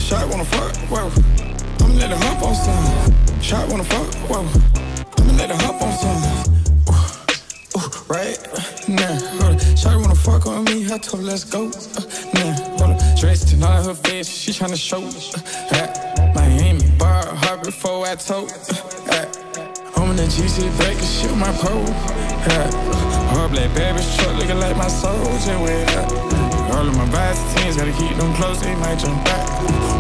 Shot wanna fuck, whoa. I'ma let her hop on some. Shot wanna fuck, whoa. I'ma let her hop on some. Right now, hold up. Shawty wanna fuck on me, I told her let's go. Now, hold up. Dressed in all her face, she tryna show. Miami bar hard before I told. I'm in the GC breaking shit with my pole. All black baby's truck looking like my soul. Just wait up. All of my vibes, teens gotta keep them close, they might jump back.